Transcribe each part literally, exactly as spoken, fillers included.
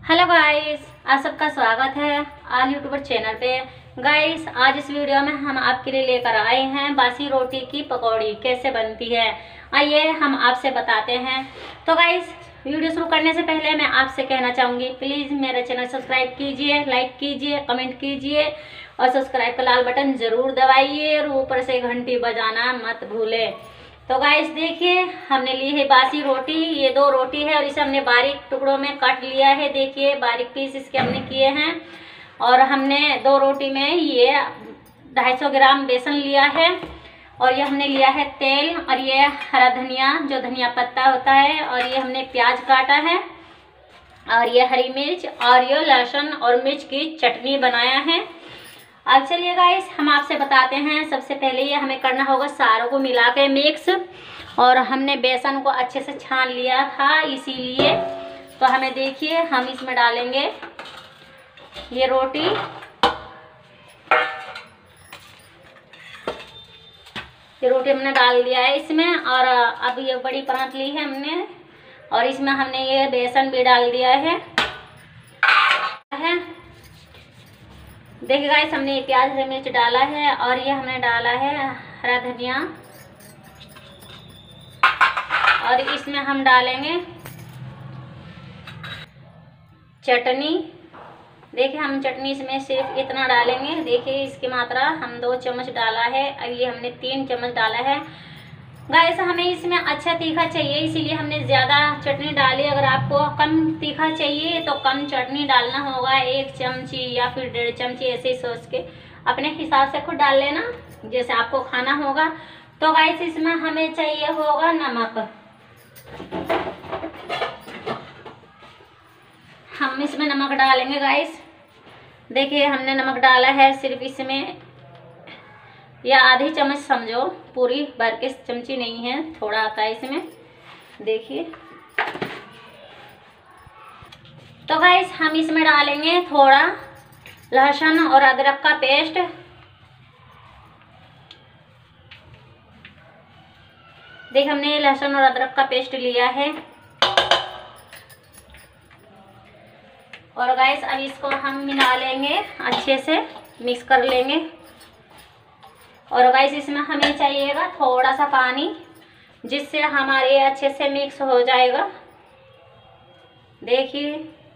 Hello guys, आप सबका स्वागत है आज यूट्यूबर चैनल पे। गाइस, आज इस वीडियो में हम आपके लिए लेकर आए हैं बासी रोटी की पकौड़ी कैसे बनती है। आइए हम आपसे बताते हैं। तो गाइस, वीडियो शुरू करने से पहले मैं आपसे कहना चाहूँगी, प्लीज़ मेरा चैनल सब्सक्राइब कीजिए, लाइक कीजिए, कमेंट कीजिए और सब्सक्राइब का लाल बटन ज़रूर दबाइए और ऊपर से घंटी बजाना मत भूलें। तो गाइस देखिए, हमने ली है बासी रोटी। ये दो रोटी है और इसे हमने बारीक टुकड़ों में काट लिया है। देखिए बारीक पीस इसके हमने किए हैं। और हमने दो रोटी में ये ढाई सौ ग्राम बेसन लिया है और ये हमने लिया है तेल और ये हरा धनिया जो धनिया पत्ता होता है और ये हमने प्याज काटा है और ये हरी मिर्च और ये लहसुन और मिर्च की चटनी बनाया है। अब चलिए गाइस, हम आपसे बताते हैं। सबसे पहले ये हमें करना होगा सारों को मिला के मिक्स। और हमने बेसन को अच्छे से छान लिया था इसीलिए। तो हमें देखिए, हम इसमें डालेंगे ये रोटी, ये रोटी हमने डाल दिया है इसमें। और अब ये बड़ी परात ली है हमने और इसमें हमने ये बेसन भी डाल दिया है। देखिए गाइस, हमने ये प्याज हरी मिर्च डाला है और ये हमने डाला है हरा धनिया और इसमें हम डालेंगे चटनी। देखिए हम चटनी इसमें सिर्फ इतना डालेंगे। देखिए इसकी मात्रा हम दो चम्मच डाला है और ये हमने तीन चम्मच डाला है। गाइस, हमें इसमें अच्छा तीखा चाहिए इसीलिए हमने ज़्यादा चटनी डाली। अगर आपको कम तीखा चाहिए तो कम चटनी डालना होगा, एक चमची या फिर डेढ़ चमची, ऐसे ही सोच के अपने हिसाब से खुद डाल लेना जैसे आपको खाना होगा। तो गाइस, इसमें हमें चाहिए होगा नमक। हम इसमें नमक डालेंगे गाइस। देखिए हमने नमक डाला है सिर्फ इसमें या आधी चम्मच समझो, पूरी भर के चमची नहीं है, थोड़ा आता है इसमें। देखिए तो गाइस, हम इसमें डालेंगे थोड़ा लहसुन और अदरक का पेस्ट। देख हमने लहसुन और अदरक का पेस्ट लिया है। और गाइस अब इसको हम मिला लेंगे, अच्छे से मिक्स कर लेंगे। और गाइस इसमें हमें चाहिएगा थोड़ा सा पानी जिससे हमारे अच्छे से मिक्स हो जाएगा। देखिए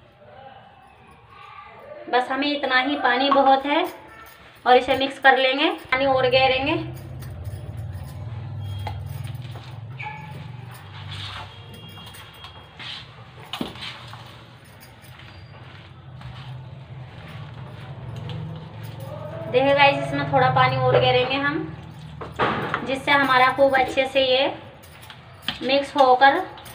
बस हमें इतना ही पानी बहुत है और इसे मिक्स कर लेंगे, पानी और गेरेंगे। देखिए गाइस, इसमें थोड़ा पानी और गेरेंगे हम जिससे हमारा खूब अच्छे से ये मिक्स होकर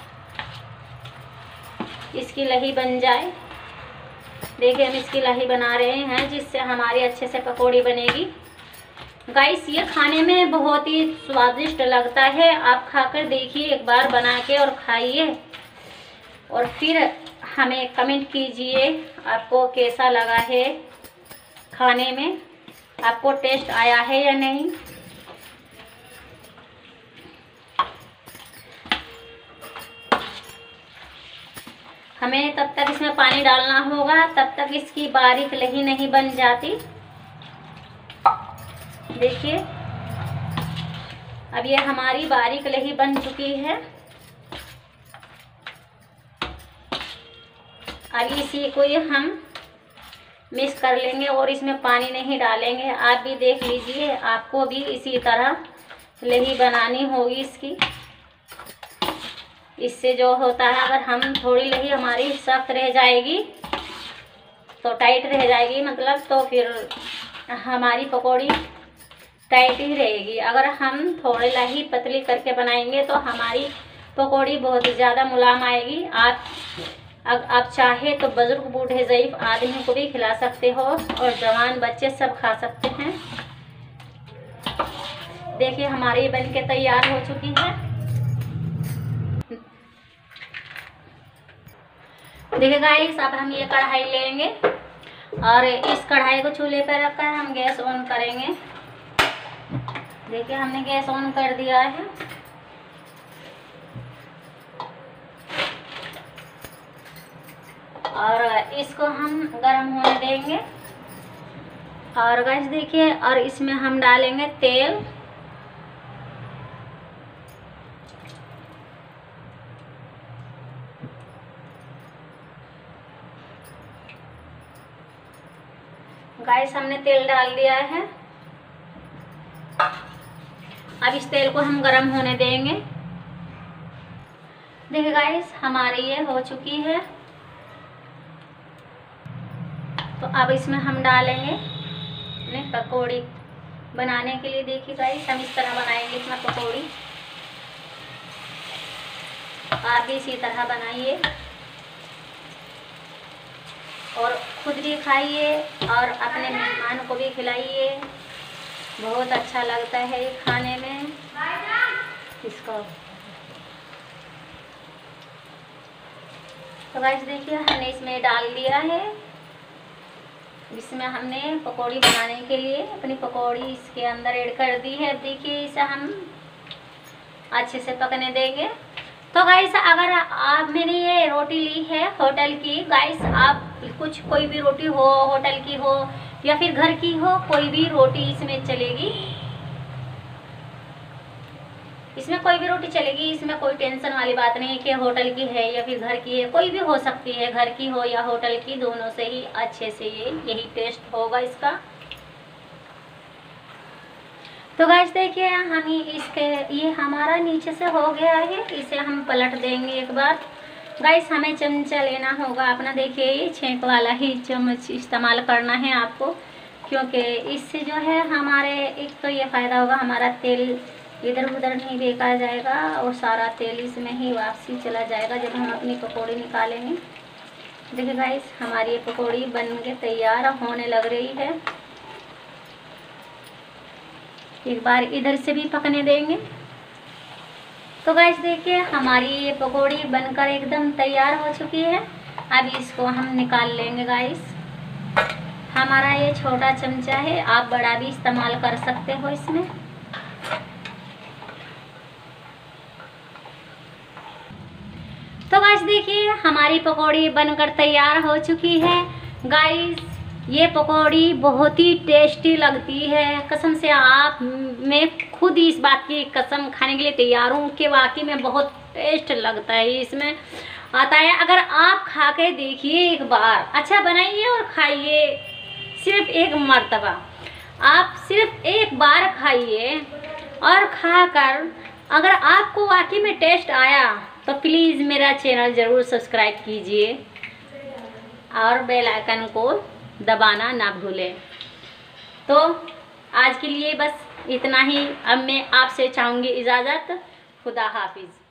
इसकी लही बन जाए। देखिए हम इसकी लही बना रहे हैं जिससे हमारी अच्छे से पकौड़ी बनेगी। गाइस ये खाने में बहुत ही स्वादिष्ट लगता है। आप खाकर देखिए एक बार बना के और खाइए और फिर हमें कमेंट कीजिए आपको कैसा लगा है, खाने में आपको टेस्ट आया है या नहीं। हमें तब तक इसमें पानी डालना होगा तब तक इसकी बारीक लही नहीं बन जाती। देखिए अब ये हमारी बारीक लही बन चुकी है। अब इसी को ये हम मिक्स कर लेंगे और इसमें पानी नहीं डालेंगे। आप भी देख लीजिए, आपको भी इसी तरह लही बनानी होगी इसकी। इससे जो होता है, अगर हम थोड़ी लही हमारी सख्त रह जाएगी तो टाइट रह जाएगी मतलब, तो फिर हमारी पकौड़ी टाइट ही रहेगी। अगर हम थोड़ी लही पतली करके बनाएंगे तो हमारी पकौड़ी बहुत ज़्यादा मुलायम आएगी। आप अब आप चाहे तो बुजुर्ग बूढ़े ज़ईफ आदमी को भी खिला सकते हो और जवान बच्चे सब खा सकते हैं। देखिए हमारी बन के तैयार हो चुकी है। देखिए गाइस, अब हम ये कढ़ाई लेंगे और इस कढ़ाई को चूल्हे पर रखकर हम गैस ऑन करेंगे। देखिए हमने गैस ऑन कर दिया है। और इसको हम गरम होने देंगे। और गाइस देखिए, और इसमें हम डालेंगे तेल। गाइस हमने तेल डाल दिया है। अब इस तेल को हम गरम होने देंगे। देखिए गाइस, हमारी ये हो चुकी है। तो अब इसमें हम डालेंगे अपने पकौड़ी बनाने के लिए। देखिए गाइस, हम इस तरह बनाएंगे इसमें पकौड़ी। आप भी इसी तरह बनाइए और खुद भी खाइए और अपने मेहमान को भी खिलाइए। बहुत अच्छा लगता है ये खाने में इसको। तो गाइस देखिए, हमने इसमें डाल दिया है। इसमें हमने पकौड़ी बनाने के लिए अपनी पकौड़ी इसके अंदर ऐड कर दी है। अब देखिए, इसे हम अच्छे से पकने देंगे। तो गाइस, अगर आप मैंने ये रोटी ली है होटल की, गाइस आप कुछ कोई भी रोटी हो, होटल की हो या फिर घर की हो, कोई भी रोटी इसमें चलेगी। इसमें कोई भी रोटी चलेगी। इसमें कोई टेंशन वाली बात नहीं है कि होटल की है या फिर घर की है। कोई भी हो सकती है, घर की हो या होटल की, दोनों से ही अच्छे से ये यही टेस्ट होगा इसका। तो गाइस देखिए, हम इसके ये हमारा नीचे से हो गया है। इसे हम पलट देंगे एक बार। गाइस हमें चमचा लेना होगा अपना। देखिए, ये छेंक वाला ही चम्मच इस्तेमाल करना है आपको, क्योंकि इससे जो है हमारे एक तो ये फ़ायदा होगा, हमारा तेल इधर उधर नहीं फेंका जाएगा और सारा तेल इसमें ही वापसी चला जाएगा जब हम अपनी पकौड़ी निकालेंगे। देखिए गाइस, हमारी ये पकौड़ी बन के तैयार होने लग रही है। एक बार इधर से भी पकने देंगे। तो गाइस देखिए, हमारी ये पकौड़ी बनकर एकदम तैयार हो चुकी है। अब इसको हम निकाल लेंगे गाइस। हमारा ये छोटा चमचा है, आप बड़ा भी इस्तेमाल कर सकते हो इसमें। तो गाइस देखिए, हमारी पकौड़ी बनकर तैयार हो चुकी है। गाइस ये पकौड़ी बहुत ही टेस्टी लगती है। कसम से, आप मैं खुद इस बात की कसम खाने के लिए तैयार हूँ कि वाकई में बहुत टेस्ट लगता है इसमें आता है। अगर आप खा के देखिए एक बार, अच्छा बनाइए और खाइए सिर्फ एक मर्तबा। आप सिर्फ एक बार खाइए और खाकर अगर आपको वाकई में टेस्ट आया तो प्लीज़ मेरा चैनल ज़रूर सब्सक्राइब कीजिए और बेल आइकन को दबाना ना भूलें। तो आज के लिए बस इतना ही। अब मैं आपसे चाहूँगी इजाज़त। खुदा हाफिज़।